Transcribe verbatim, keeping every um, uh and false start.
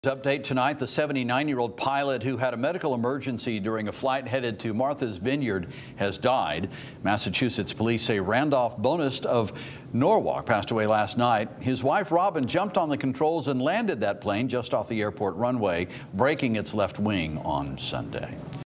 Update tonight, the seventy-nine-year-old pilot who had a medical emergency during a flight headed to Martha's Vineyard has died. Massachusetts police say Randolph Bonist of Norwalk passed away last night. His wife Robin jumped on the controls and landed that plane just off the airport runway, breaking its left wing on Sunday.